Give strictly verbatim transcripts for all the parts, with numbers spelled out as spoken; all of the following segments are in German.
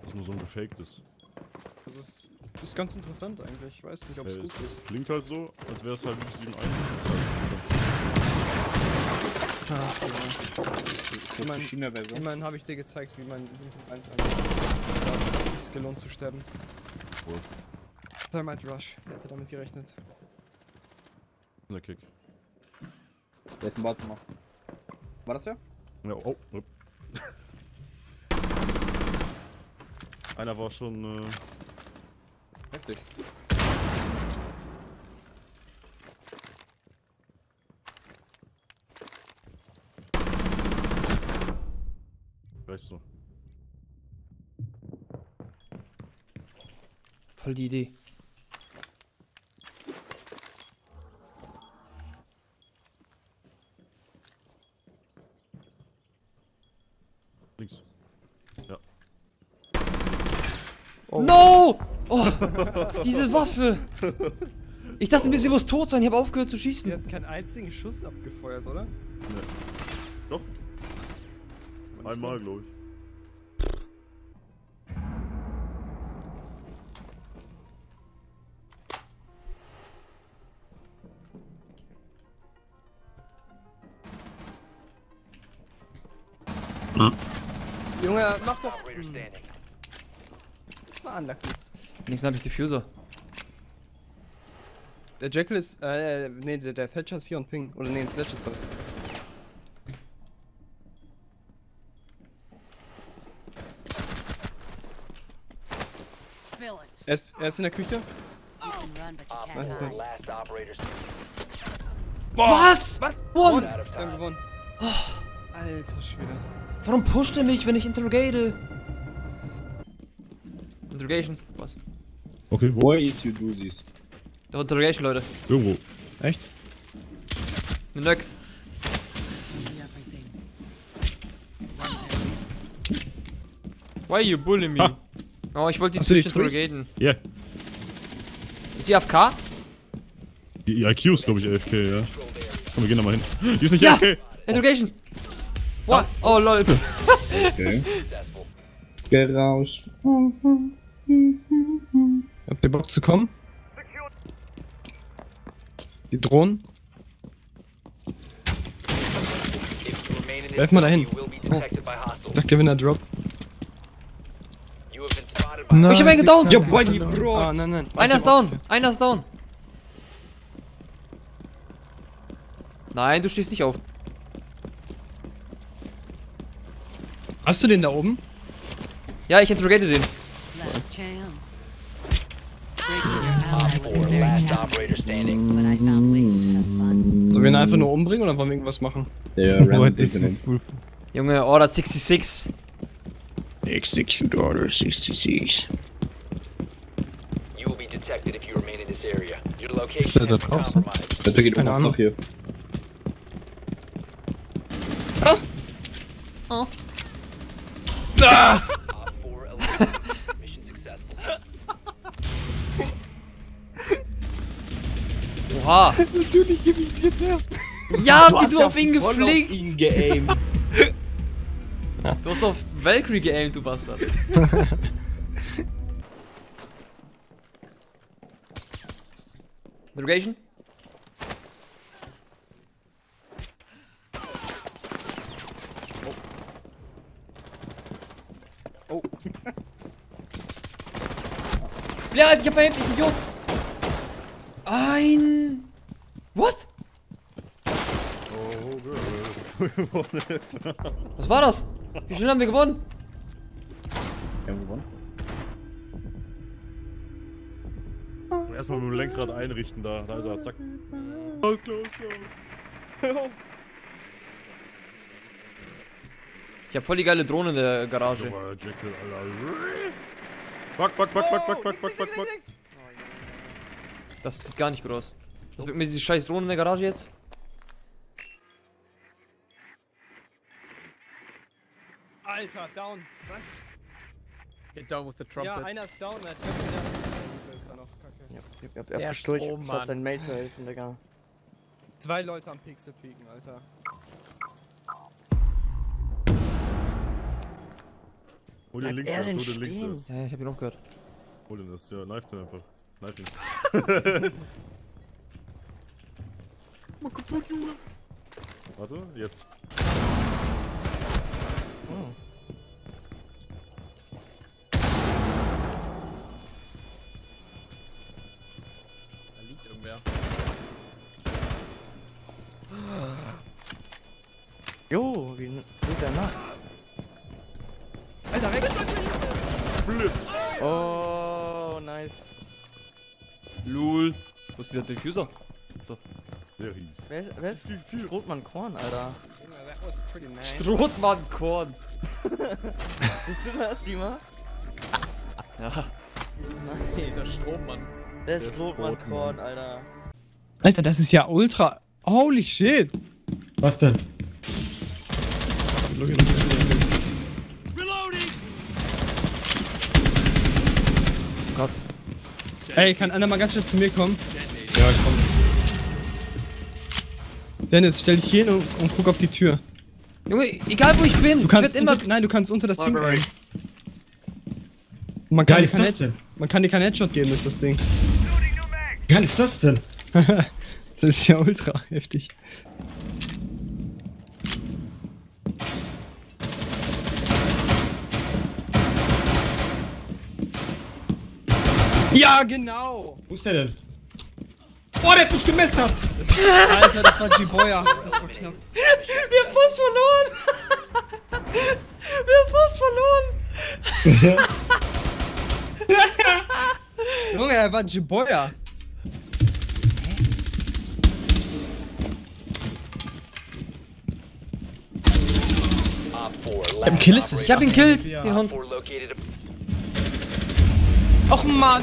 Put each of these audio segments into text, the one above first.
Das ist nur so ein gefaktes. Das ist, das ist ganz interessant eigentlich. Ich weiß nicht, ob es Äh, gut es ist. klingt halt so, als wäre es halt sieben eins. Ach, ja. Ist das die China-Version? Immerhin habe ich dir gezeigt, wie man sieben Punkt eins angeht. Da hat es sich gelohnt zu sterben. Cool. Thermite Rush. Wer hätte damit gerechnet? Der Kick. Der ist im Badzimmer. War das ja? Ja, oh. oh. Einer war schon. Äh, Heftig. weißt du. Voll die Idee. Links. Ja. Oh. No! Oh! Diese Waffe! Ich dachte mir, sie muss tot sein, ich habe aufgehört zu Die schießen. hat keinen einzigen Schuss abgefeuert, oder? Ne. Doch. Einmal, glaube ich. Junge, mach doch. Hm. Das war unlucky. Nächstes habe ich Diffuser. Der Jekyll ist, äh, nee, der, der Thatcher ist hier und Ping. Oder nee, ein Sledge ist das. Er ist, er ist in der Küche. Was ist das? Was? Was? One! Wir haben gewonnen. Alter Schwede. Warum pusht er mich, wenn ich interrogate? Interrogation? Was? Okay, wo? Why is you do this? Doch, Interrogation, Leute. Irgendwo. Echt? Ein Nöck. Why you bully me? Ah. Oh, ich wollte die Hast du die Twitch Twitch? interrogaten. Ja. Yeah. Ist sie A F K? Die I Q ist, glaube ich, A F K, ja. Komm, wir gehen da mal hin. Die ist nicht Ja! A F K! Interrogation! What? Oh, lol. Okay. Geh raus. Habt ihr Bock zu kommen? Die Drohnen? Werf mal dahin. Oh. Sagt ihr, wenn er droppt? Nein, ich hab einen gedownt. Ja, Bunny, Bro. Ah, nein, nein. Einer ist down. Einer ist down. Nein, du stehst nicht auf. Hast du den da oben? Ja, ich interrogate den. Last chance. Breaking your ally was a very challenging, but I found ways to have fun. Sollen wir ihn einfach nur umbringen oder wollen wir irgendwas machen? Der random Internet. Junge, Order sechsundsechzig. Execute Order sechsundsechzig. You will be detected if you remain in this area. Your location Ist der da has been draußen? compromised. Der geht Keine immer Ahnung. noch hier. Oh. Ah! Op four eliminated. Mission successful. Oha. Natürlich gebe ich dir zuerst. Ja, wie du auf ihn voll geflickt. auf ihn geaimt. Du hast auf Valkyrie geaimt, du Bastard. Interrogation? Oh. Ja, ich hab verhebt, ich Idiot. Ein... Was? Oh, good. Was war das? Wie schnell haben wir gewonnen? Wir haben gewonnen. Erstmal mit dem Lenkrad einrichten da. Da ist er, zack. Alles klar, alles klar. Ich hab voll die geile Drohne in der Garage. Junge, Jekyll, Alter. Back, back, back, back, back, back, back, back, back. Das sieht gar nicht gut aus. Was wird mir diese scheiß Drohne in der Garage jetzt? Alter, down. Was? Get down with the trumpets. Ja, einer ist down, er hat wieder. Ist da noch kacke. Ja, ich hab, er Der hat durch, Strom, statt Mann. deinen Mate zu helfen, Digga. Zwei Leute am Pixel pieken, Alter. Hol den links, er erst, denn hol den links stehen? erst. Ja, ich hab ihn auch gehört. Hol den das, ja, knife den einfach. Knife ihn. Mal kaputt, Junge. Warte, jetzt. Oh. Da liegt irgendwer. Jo, wie geht der nach? Alter, rechts! Oh, nice. Lul. Wo ist dieser Diffuser? Der hieß. Wer, wer ist Rotmann Korn, Alter? That was pretty nice. Strohmann-Korn. Bist du das, Dima? Ja. Nein. Der Strommann. Der Strohmann Korn, Alter. Alter, das ist ja ultra. Holy shit. Was denn? Gott. Ey, kann einer mal ganz schnell zu mir kommen? Ja, ich komm. Dennis, stell dich hier hin und, und guck auf die Tür. Junge, egal wo ich bin, Du kannst ich werd immer. unter, nein, du kannst unter das Ding rein. Man Geil kann, dir ist kein das Head, denn? man kann dir keinen Headshot geben durch das Ding. Wie geil ist das denn? Das ist ja ultra heftig. Ja, genau! Wo ist der denn? Oh, der hat mich gemessert! Alter, das war Jiboya. Das war knapp. Wir haben fast verloren! Wir haben fast verloren! Junge, er war Jiboya. Op four, Ich hab last einen Kill-Assist. Ich hab ihn killt, Ja. den Hund. four located a Och Mann!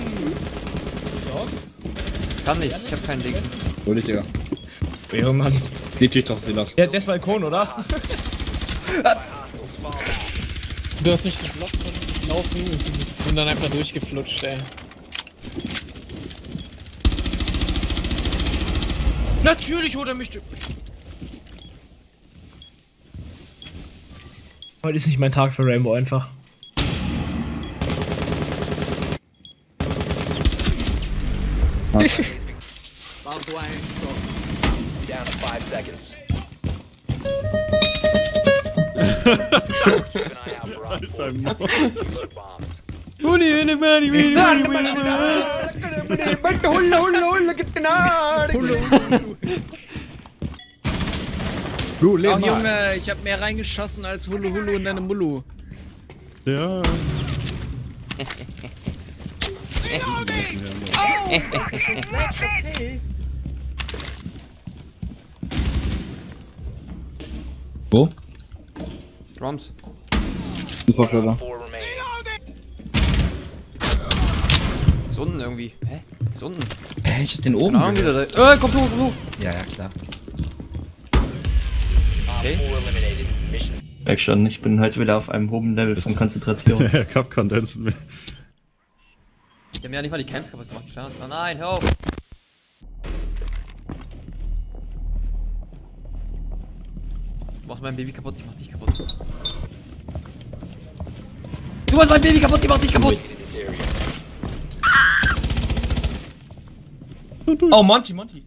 Kann nicht, ich hab keinen Ding. Hol dich, Digga. Ja, Mann. Die dich doch, Silas. Ja, der ist Balkon, oder? Du hast mich geblockt und laufen und bist- bin dann einfach durchgeflutscht, ey. Natürlich holt er mich. Heute ist nicht mein Tag für Rainbow einfach. Was? Barbed wire installed. down to five seconds. Keep an eye out for Op four. Reload bombs. Du, leb Ach mal. Junge, ich hab mehr reingeschossen als Hulu Hulu in deine Mulu. Ja. Wo? Drums. Superflöter. Four remaining. Ist unten irgendwie. Hä? Ist unten. Hä, ich hab den oben. Keine Ahnung, wieder da. Äh, kommt hoch, kommt hoch. Ja, ja, klar. Op Okay. four eliminated. Mission Merk schon, ich bin heute wieder auf einem hohen Level von Konzentration. Ja, Kapkan dance mit mir. Die haben ja nicht mal die Camps kaputt gemacht. Oh nein, hör auf. Du machst mein Baby kaputt, ich mach dich kaputt. Du hast mein Baby kaputt, ich mach dich kaputt. in this area. Oh, Monty, Monty.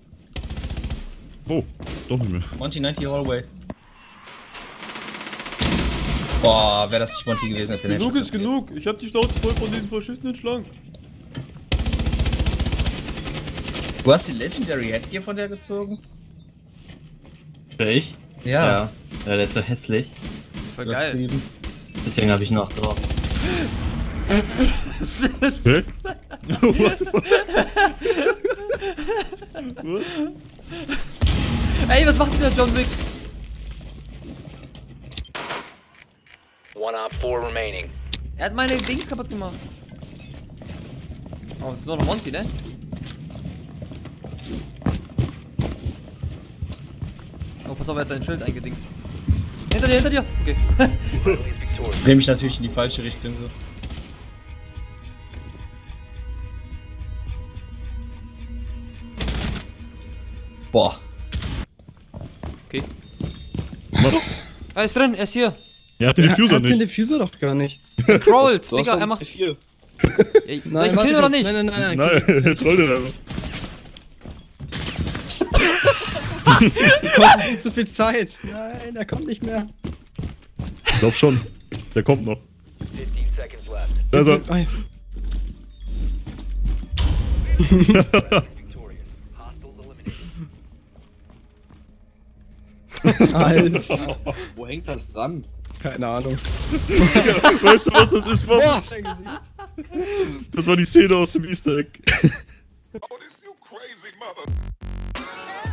Oh, doch nicht mehr. Monty neunzig Hallway. Boah, wäre das nicht Monty gewesen, hätte der Genug ist genug. Ich hab die Schnauze voll von diesen verschissenen Schlangen. Du hast die Legendary Headgear von der gezogen? Ich? Ja. Ja. Ja, der ist so hässlich. Das ist voll geil. Übertrieben. Deswegen habe ich noch drauf. Hä? What the fuck? Was? Ey, was macht denn der John Wick? One Op four remaining. Er hat meine Dings kaputt gemacht. Oh, jetzt ist nur noch Monty, ne? Oh, pass auf, er hat sein Schild eingedingst. Hinter dir, hinter dir! Okay. Friendly is victorious. Dreh mich natürlich in die falsche Richtung so. Boah. Okay. Er ist drin, er ist hier. Er hat den Diffuser er hat nicht. den Diffuser doch gar nicht. Er crawlt, Du hast Digga, doch er macht... viel. Ey, soll ich ihn killen oder nicht? Nein, nein, nein, nein. Nein, er trollt den einfach. Du kostet ihm zu viel Zeit. Nein, er kommt nicht mehr. Ich glaub schon. Der kommt noch. fifteen seconds left. Also, Ah, ja. Victorious. Hostiles eliminated. Alter. Wo hängt das dran? Keine Ahnung. weißt du, was das ist, Mann? Boah, sein Gesicht. Das war die Szene aus dem Easter Egg. Oh, this you crazy mother.